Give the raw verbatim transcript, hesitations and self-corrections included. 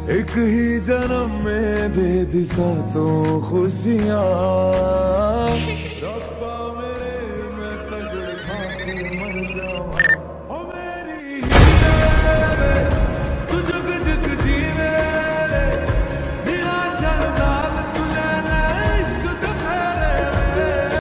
एक ही जन्म में दे दी सातों खुशियाँ।